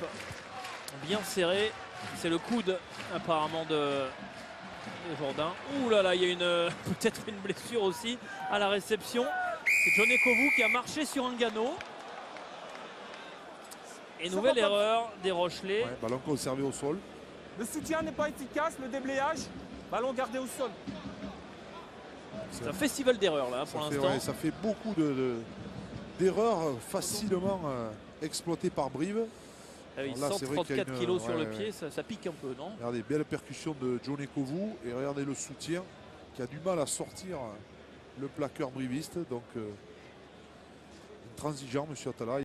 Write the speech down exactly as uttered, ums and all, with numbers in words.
frappe bien serrée. C'est le coude apparemment de, de Jourdain. Ouh là là, il y a une peut-être une blessure aussi à la réception. C'est John Ekovou qui a marché sur un Gano. Et nouvelle erreur des Rochelais. Ouais, ballon conservé au sol. Le soutien n'est pas efficace, le déblayage, ballon gardé au sol. C'est un festival d'erreurs là pour l'instant. Ouais, ça fait beaucoup de, de, d'erreurs facilement euh, exploitées par Brive. Ah oui, là, cent trente-quatre une, kilos sur ouais, le ouais. pied, ça, ça pique un peu, non? Regardez, belle percussion de John Ekovou. Et regardez le soutien qui a du mal à sortir le plaqueur briviste. Donc, euh, intransigeant, M. Atala.